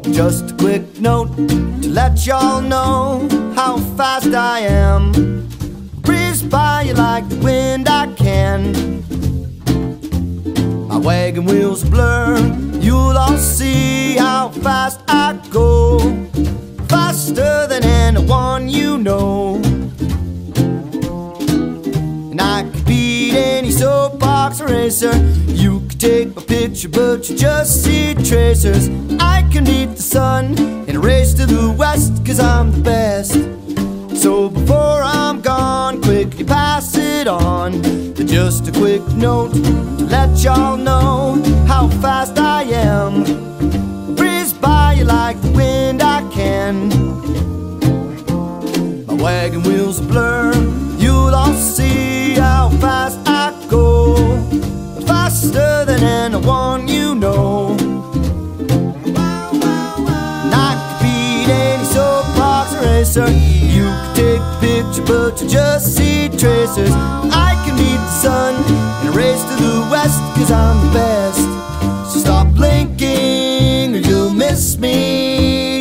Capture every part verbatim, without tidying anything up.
Just a quick note to let y'all know how fast I am. Breeze by you like the wind I can. My wagon wheels blur, you'll all see how fast I go. Faster than anyone you know. And I could beat any soapbox racer. You could take my picture but you just see tracers. I can beat the sun in a race to the west, 'cause I'm the best. So before I'm gone, quickly pass it on. Just a quick note to let y'all know how fast I am. Breeze by you like the wind I can. My wagon wheels blur, you'll all see how fast I go. Faster than anyone you know. And I could beat any soapbox racer. You could take the picture but you just see tracers. I can beat the sun in a race to the west, 'cause I'm the best. So stop blinking or you'll miss me.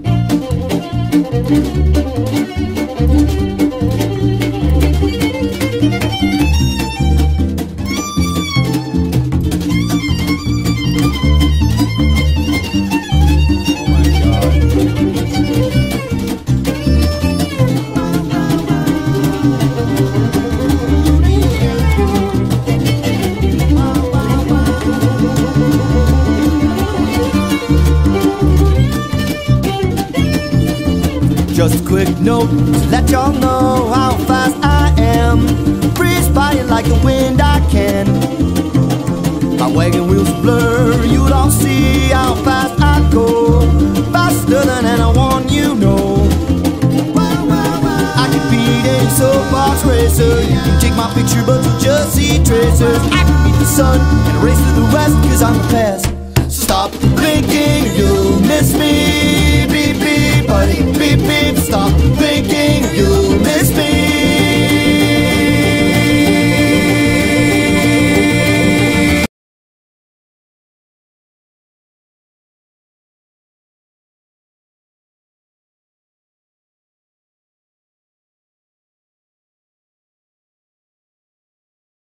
Just a quick note to let y'all know how fast I am. Breeze by you like the wind I can. My wagon wheels blur, you'll all see how fast I go. Faster than anyone you know. I can beat any soapbox racer. You can take my picture but you'll just see tracers. I can beat the sun in a race to the west, 'cause I'm the best. So stop blinking or you'll miss me.